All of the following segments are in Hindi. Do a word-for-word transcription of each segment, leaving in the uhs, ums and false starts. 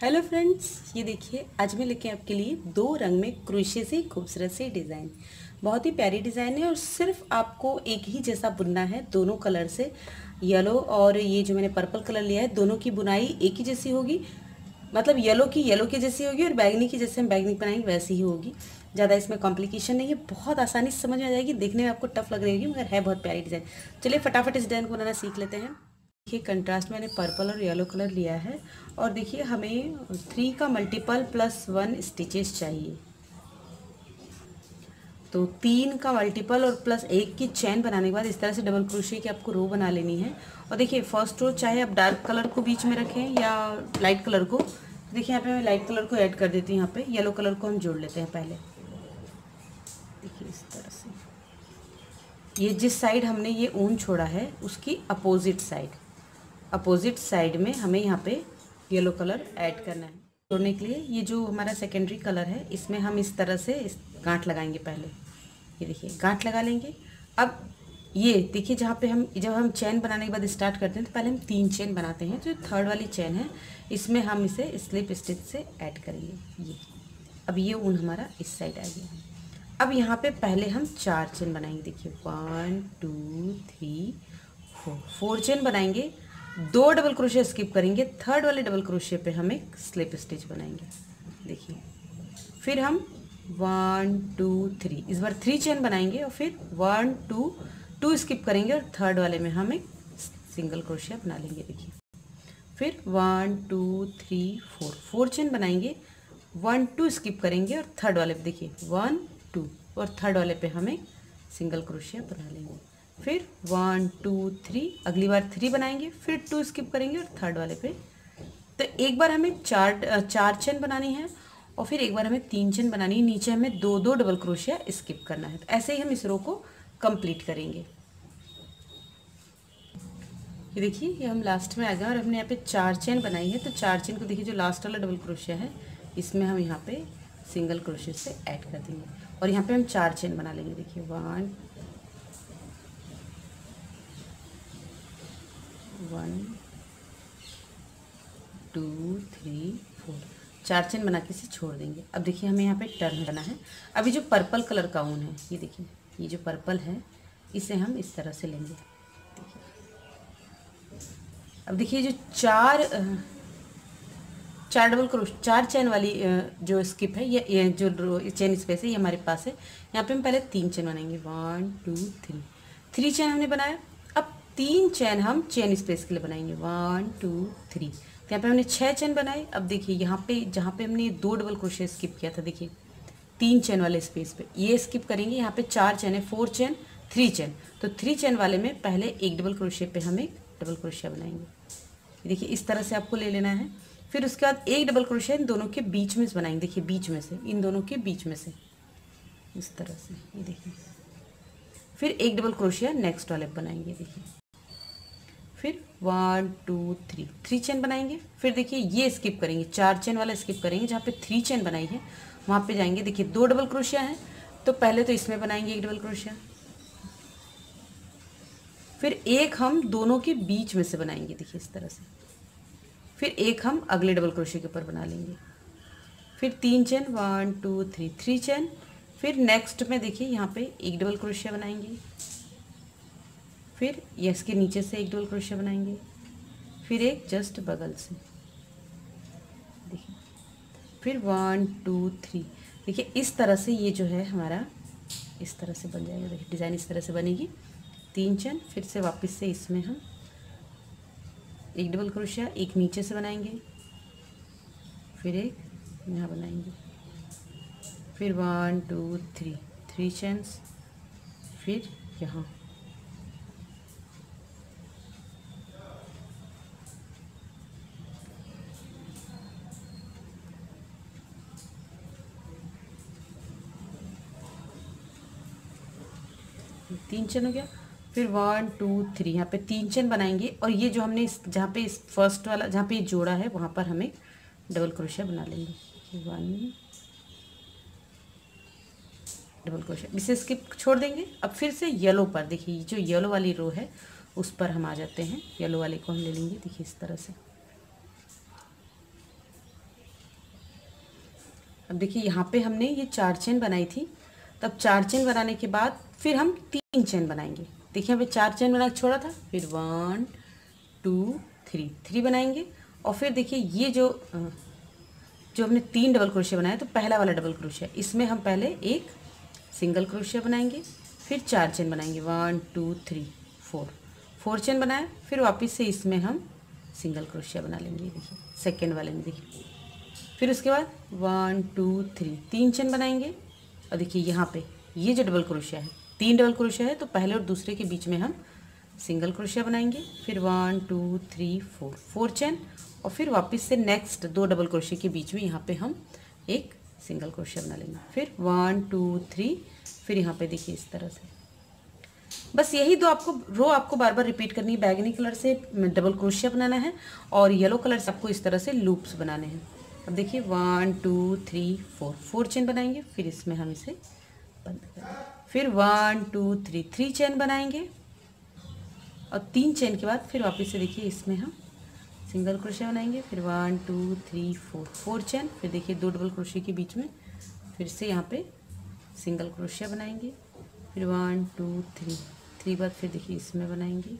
हेलो फ्रेंड्स, ये देखिए आज मैं लेके आपके लिए दो रंग में क्रोशे से खूबसूरत सी डिज़ाइन। बहुत ही प्यारी डिज़ाइन है और सिर्फ आपको एक ही जैसा बुनना है दोनों कलर से। येलो और ये जो मैंने पर्पल कलर लिया है, दोनों की बुनाई एक ही जैसी होगी। मतलब येलो की येलो की जैसी होगी और बैगनी की जैसे हम बैगनी बनाएंगे वैसी ही होगी। ज़्यादा इसमें कॉम्प्लिकेशन नहीं है, बहुत आसानी से समझ में आ जाएगी। देखने में आपको टफ लग रही होगी मगर है बहुत प्यारी डिज़ाइन। चलिए फटाफट इस डिज़ाइन को बनाना सीख लेते हैं। देखिए कंट्रास्ट मैंने पर्पल और येलो कलर लिया है और देखिए हमें थ्री का मल्टीपल प्लस वन स्टिचेस चाहिए। तो तीन का मल्टीपल और प्लस एक की चेन बनाने के बाद इस तरह से डबल क्रोशे की आपको रो बना लेनी है। और देखिए फर्स्ट रो चाहे आप डार्क कलर को बीच में रखें या लाइट कलर को। देखिए यहाँ पे मैं लाइट कलर को ऐड कर देती हूँ। यहाँ पे येलो कलर को हम जोड़ लेते हैं पहले। देखिए इस तरह से ये जिस साइड हमने ये ऊन छोड़ा है उसकी अपोजिट साइड अपोजिट साइड में हमें यहाँ पे येलो कलर ऐड करना है। जोड़ने के लिए ये जो हमारा सेकेंडरी कलर है इसमें हम इस तरह से इस गांठ लगाएंगे। पहले ये देखिए गांठ लगा लेंगे। अब ये देखिए जहाँ पे हम जब हम चेन बनाने के बाद स्टार्ट करते हैं तो पहले हम तीन चेन बनाते हैं। जो थर्ड वाली चेन है इसमें हम इसे स्लिप स्टिच से ऐड करेंगे। ये अब ये ऊन हमारा इस साइड आ गया। अब यहाँ पे पहले हम चार चेन बनाएंगे। देखिए one two three four four chain बनाएंगे। दो डबल क्रोशे स्किप करेंगे। थर्ड वाले डबल क्रोशे पे हम एक स्लिप स्टिच बनाएंगे। देखिए फिर हम वन टू थ्री इस बार थ्री चेन बनाएंगे और फिर वन टू टू स्किप करेंगे और थर्ड वाले में हम एक सिंगल क्रोशे बना लेंगे। देखिए फिर one two three four four chain बनाएंगे। वन टू स्किप करेंगे और थर्ड वाले पे देखिए वन टू और थर्ड वाले पे हम एक सिंगल क्रोशे बना लेंगे। फिर वन टू थ्री अगली बार थ्री बनाएंगे, फिर टू स्किप करेंगे और थर्ड वाले पे। तो एक बार हमें चार चार चेन बनानी है और फिर एक बार हमें तीन चेन बनानी है। नीचे हमें दो दो डबल क्रोशिया स्किप करना है। तो ऐसे ही हम इस रो को कंप्लीट करेंगे। ये देखिए ये हम लास्ट में आ गए और हमने यहाँ पे चार चेन बनाई है। तो चार चेन को देखिए जो लास्ट वाला डबल क्रोशिया है इसमें हम यहाँ पे सिंगल क्रोशिया से ऐड कर देंगे और यहाँ पे हम चार चेन बना लेंगे। देखिए one one two three four चार चेन बना के इसे छोड़ देंगे। अब देखिए हमें यहाँ पे टर्न करना है। अभी जो पर्पल कलर का ऊन है ये देखिए ये जो पर्पल है इसे हम इस तरह से लेंगे। देखिए अब देखिए जो चार चार डबल क्रोश चार चेन वाली जो स्किप है ये, ये जो चेन स्पेस है ये हमारे पास है। यहाँ पे हम पहले तीन चेन बनाएंगे। One two three three chain हमने बनाया। अब तीन चेन हम चेन स्पेस के लिए बनाएंगे। वन टू थ्री तो यहाँ पे हमने छः चेन बनाए। अब देखिए यहाँ पे जहाँ पे हमने दो डबल क्रोशे स्किप किया था देखिए तीन चेन वाले स्पेस पे ये स्किप करेंगे। यहाँ पे चार चेन है, फोर चेन थ्री चेन। तो थ्री चेन वाले में पहले एक डबल क्रोशे पे हम एक डबल क्रोशिया बनाएंगे। देखिए इस तरह से आपको ले लेना है। फिर उसके बाद एक डबल क्रोशिया इन दोनों के बीच में बनाएंगे। देखिए बीच में से इन दोनों के बीच में से इस तरह से ये देखिए। फिर एक डबल क्रोशिया नेक्स्ट वाले बनाएंगे। देखिए फिर one two three three chain बनाएंगे। फिर देखिए ये स्किप करेंगे, चार चेन वाला स्किप करेंगे। जहाँ पे थ्री चेन बनाई है वहाँ पे जाएंगे। देखिए दो डबल क्रोशिया है तो पहले तो इसमें बनाएंगे एक डबल क्रोशिया। फिर एक हम दोनों के बीच में से बनाएंगे। देखिए इस तरह से। फिर एक हम अगले डबल क्रोशिया के ऊपर बना लेंगे। फिर तीन chain one two three three chain. फिर नेक्स्ट में देखिए यहाँ पे एक डबल क्रोशिया बनाएंगे। फिर यस के नीचे से एक डबल क्रोशिया बनाएंगे। फिर एक जस्ट बगल से देखिए। फिर वन टू थ्री देखिए इस तरह से ये जो है हमारा इस तरह से बन जाएगा। देखिए डिज़ाइन इस तरह से बनेगी। तीन चेन फिर से वापस से इसमें हम एक डबल क्रोशिया एक नीचे से बनाएंगे। फिर एक यहाँ बनाएंगे। फिर one two three three chains. फिर यहाँ तीन चेन हो गया। फिर वन टू थ्री यहाँ पे तीन चेन बनाएंगे और ये जो हमने इस जहाँ पे इस फर्स्ट वाला जहाँ पे ये जोड़ा है वहाँ पर हमें डबल क्रोशिया बना लेंगे। वन डबल क्रोशिया इसे स्किप छोड़ देंगे। अब फिर से येलो पर देखिए जो येलो वाली रो है उस पर हम आ जाते हैं। येलो वाले को हम ले लेंगे। देखिए इस तरह से अब देखिए यहाँ पे हमने ये चार चेन बनाई थी, तब चार चेन बनाने के बाद फिर हम तीन चेन बनाएंगे। देखिए यहाँ पे चार चेन बना के छोड़ा था, फिर वन टू थ्री थ्री बनाएंगे। और फिर देखिए ये जो जो हमने तीन डबल क्रोशिया बनाया, तो पहला वाला डबल क्रोशिया इसमें हम पहले एक सिंगल क्रोशिया बनाएंगे, फिर चार चेन बनाएंगे, one two three four four chain बनाया, फिर वापस से इसमें हम सिंगल क्रोशिया बना लेंगे। देखिए सेकेंड वाले में देखिए, फिर उसके बाद वन टू थ्री तीन चेन बनाएंगे। और देखिए यहाँ पे ये जो डबल क्रोशिया है, तीन डबल क्रोशिया है, तो पहले और दूसरे के बीच में हम सिंगल क्रोशिया बनाएंगे, फिर one two three four four chain, और फिर वापस से नेक्स्ट दो डबल क्रोशिया के बीच में यहाँ पे हम एक सिंगल क्रोशिया बना लेंगे, फिर वन टू थ्री, फिर यहाँ पे देखिए इस तरह से। बस यही दो आपको रो आपको बार बार रिपीट करनी है। बैगनी कलर से डबल क्रोशिया बनाना है और येलो कलर से आपको इस तरह से लूप्स बनाने हैं। अब देखिए one two three four four chain बनाएंगे, फिर इसमें हम इसे बंद करेंगे, फिर one two three three chain बनाएंगे, और तीन चेन के बाद फिर वापस से देखिए इसमें हम सिंगल क्रोशिया बनाएंगे, फिर one two three four four chain, फिर देखिए दो डबल क्रोशिया के बीच में फिर से यहाँ पे सिंगल क्रोशिया बनाएंगे, फिर वन टू थ्री थ्री बाद फिर देखिए इसमें बनाएंगे,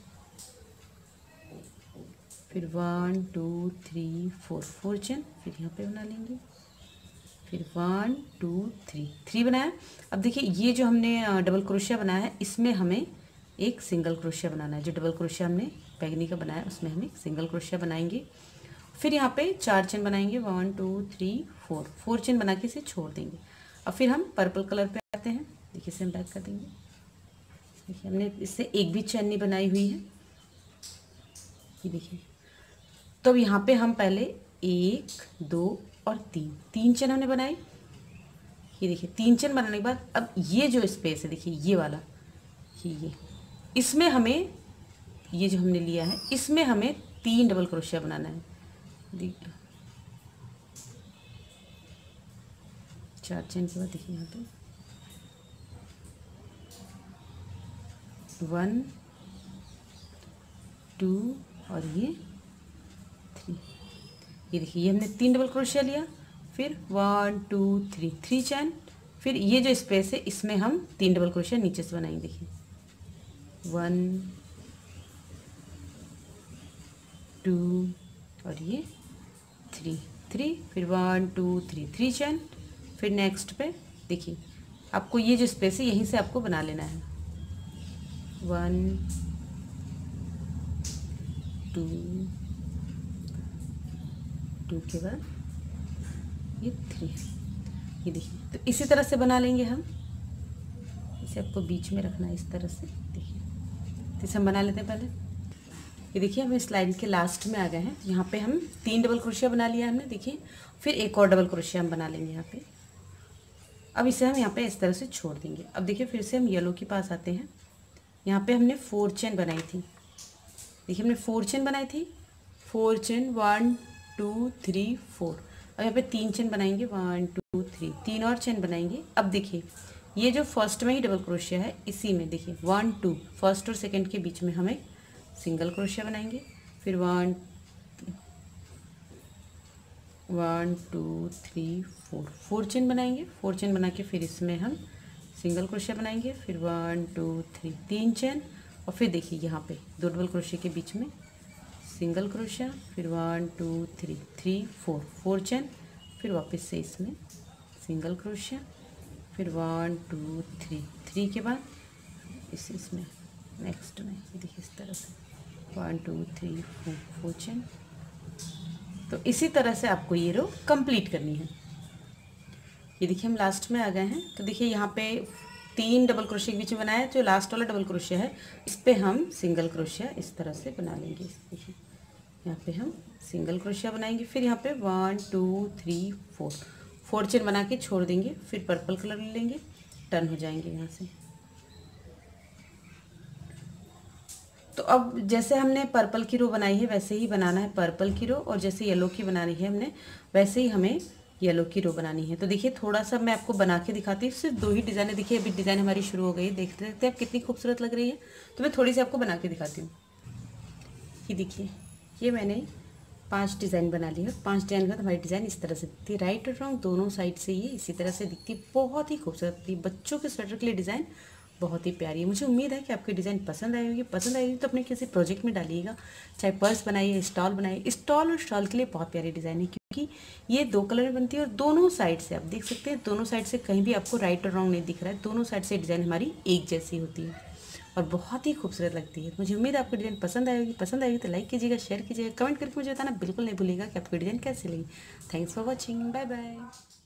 फिर one two three four four chain, फिर यहाँ पे बना लेंगे, फिर वन टू थ्री थ्री बनाया। अब देखिए ये जो हमने डबल क्रोशिया बनाया है, इसमें हमें एक सिंगल क्रोशिया बनाना है। जो डबल क्रोशिया हमने बैगनी का बनाया उसमें हम एक सिंगल क्रोशिया बनाएंगे, फिर यहाँ पे चार चेन बनाएंगे, one two three four four chain बना के इसे छोड़ देंगे। अब फिर हम पर्पल कलर पे आते हैं। देखिए इसे हम बैक कर देंगे। देखिए हमने इससे एक भी चेन नहीं बनाई हुई है, ये देखिए। तो अब यहाँ पे हम पहले एक दो और तीन तीन चेन हमने बनाई, ये देखिए तीन चेन बनाने के बाद अब ये जो स्पेस है देखिए ये वाला, ये ये इसमें हमें ये जो हमने लिया है इसमें हमें तीन डबल क्रोशिया बनाना है। देखिए चार चेन के बाद देखिए यहाँ पे वन टू और ये थ्री, ये देखिए ये हमने तीन डबल क्रोशिया लिया, फिर one two three three chain, फिर ये जो स्पेस है इसमें हम तीन डबल क्रोशिया नीचे से बनाएंगे। देखिए वन टू और ये थ्री थ्री, फिर one two three three chain, फिर नेक्स्ट पे देखिए आपको ये जो स्पेस है यहीं से आपको बना लेना है, वन टू टू के बाद ये थ्री, ये देखिए। तो इसी तरह से बना लेंगे हम, इसे आपको बीच में रखना है इस तरह से। देखिए तो इसे हम बना लेते हैं पहले। ये देखिए हम इस लाइन के लास्ट में आ गए हैं, यहाँ पे हम तीन डबल क्रोशिया बना लिया हमने। देखिए फिर एक और डबल क्रोशिया हम बना लेंगे यहाँ पे। अब इसे हम यहाँ पे इस तरह से छोड़ देंगे। अब देखिए फिर से हम येलो के पास आते हैं। यहाँ पे हमने फोर चेन बनाई थी, देखिए हमने फोर चेन बनाई थी, four chain one two three four. अब यहाँ पे तीन चेन बनाएंगे, वन टू थ्री, तीन और चेन बनाएंगे। अब देखिए ये जो फर्स्ट में ही डबल क्रोशिया है इसी में देखिए वन टू फर्स्ट और सेकंड के बीच में हमें सिंगल क्रोशिया बनाएंगे, फिर one one two three four four chain बनाएंगे, फोर चेन बना के फिर इसमें हम सिंगल क्रोशिया बनाएंगे, फिर वन टू थ्री तीन चेन, और फिर देखिए यहाँ पे दो डबल क्रोशिया के बीच में सिंगल क्रोशिया, फिर one two three three four four chain, फिर वापस से इसमें सिंगल क्रोशिया, फिर वन टू थ्री थ्री के बाद इस इसमें नेक्स्ट में ये देखिए इस तरह से one two three four four chain. तो इसी तरह से आपको ये रो कंप्लीट करनी है। ये देखिए हम लास्ट में आ गए हैं। तो देखिए यहाँ पे तीन डबल क्रोशिया के बीच में बनाया है, जो लास्ट वाला डबल क्रोशिया है इस पे हम सिंगल क्रोशिया इस तरह से बना लेंगे। देखिए यहाँ पे हम सिंगल क्रोशिया बनाएंगे, फिर यहाँ पे one two three four four chain बना के छोड़ देंगे, फिर पर्पल कलर ले लेंगे, टर्न हो जाएंगे यहाँ से। तो अब जैसे हमने पर्पल की रो बनाई है वैसे ही बनाना है पर्पल की रो, और जैसे येलो की बनानी है हमने वैसे ही हमें येलो की रो बनानी है। तो देखिए थोड़ा सा मैं आपको बना के दिखाती हूँ, सिर्फ दो ही डिज़ाइनें। देखिए अभी डिज़ाइन हमारी शुरू हो गई है, देखते देखते आप कितनी खूबसूरत लग रही है। तो मैं थोड़ी सी आपको बना के दिखाती हूँ। ये देखिए ये मैंने पांच डिज़ाइन बना लिए। पांच डिज़ाइन का हमारी डिज़ाइन इस तरह से दिखती है, राइट और रॉन्ग दोनों साइड से ये इसी तरह से दिखती है, बहुत ही खूबसूरत दिखती है। बच्चों के स्वेटर के लिए डिज़ाइन बहुत ही प्यारी है। मुझे उम्मीद है कि आपकी डिज़ाइन पसंद आई होगी। पसंद आई होगी तो अपने किसी प्रोजेक्ट में डालिएगा, चाहे पर्स बनाइए, स्टॉल बनाइए। स्टॉल और स्टॉल के लिए बहुत प्यारी डिज़ाइन है, क्योंकि ये दो कलर में बनती है और दोनों साइड से आप देख सकते हैं, दोनों साइड से कहीं भी आपको राइट और रॉन्ग नहीं दिख रहा है, दोनों साइड से डिज़ाइन हमारी एक जैसी होती है और बहुत ही खूबसूरत लगती है। मुझे उम्मीद है आपको डिज़ाइन पसंद आएगी। पसंद आएगी तो लाइक कीजिएगा, शेयर कीजिएगा, कमेंट करके मुझे बताना बिल्कुल नहीं भूलिएगा कि आपको डिज़ाइन कैसे लगी। Thanks for watching, bye bye.